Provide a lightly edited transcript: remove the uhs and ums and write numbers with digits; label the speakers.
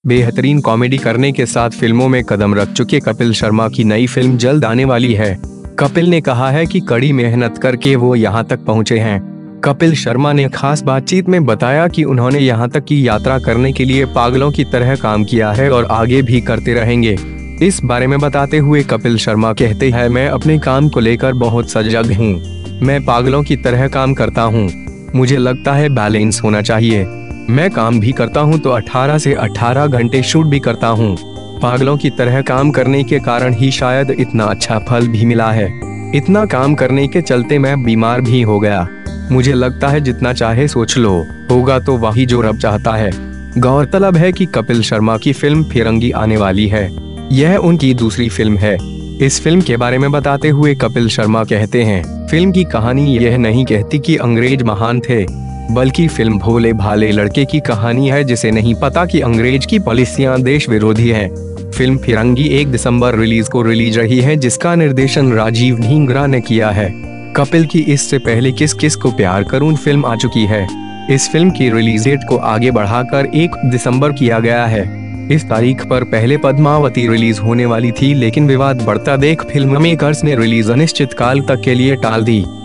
Speaker 1: बेहतरीन कॉमेडी करने के साथ फिल्मों में कदम रख चुके कपिल शर्मा की नई फिल्म जल्द आने वाली है। कपिल ने कहा है कि कड़ी मेहनत करके वो यहाँ तक पहुँचे हैं। कपिल शर्मा ने खास बातचीत में बताया कि उन्होंने यहाँ तक की यात्रा करने के लिए पागलों की तरह काम किया है और आगे भी करते रहेंगे। इस बारे में बताते हुए कपिल शर्मा कहते हैं, मैं अपने काम को लेकर बहुत सजग हूँ। मैं पागलों की तरह काम करता हूँ। मुझे लगता है बैलेंस होना चाहिए। मैं काम भी करता हूँ तो 18 से 18 घंटे शूट भी करता हूँ। पागलों की तरह काम करने के कारण ही शायद इतना अच्छा फल भी मिला है। इतना काम करने के चलते मैं बीमार भी हो गया। मुझे लगता है जितना चाहे सोच लो, होगा तो वही जो रब चाहता है। गौरतलब है कि कपिल शर्मा की फिल्म फिरंगी आने वाली है। यह उनकी दूसरी फिल्म है। इस फिल्म के बारे में बताते हुए कपिल शर्मा कहते हैं, फिल्म की कहानी यह नहीं कहती कि अंग्रेज महान थे, बल्कि फिल्म भोले भाले लड़के की कहानी है जिसे नहीं पता कि अंग्रेज की पॉलिसियां देश विरोधी है। फिल्म फिरंगी 1 दिसंबर रिलीज रही है, जिसका निर्देशन राजीव ढींगरा ने किया है। कपिल की इससे पहले किस किस को प्यार करूं फिल्म आ चुकी है। इस फिल्म की रिलीज डेट को आगे बढ़ाकर 1 दिसंबर किया गया है। इस तारीख पर पहले पद्मावती रिलीज होने वाली थी, लेकिन विवाद बढ़ता देख फिल्म मेकर्स ने रिलीज अनिश्चित काल तक के लिए टाल दी।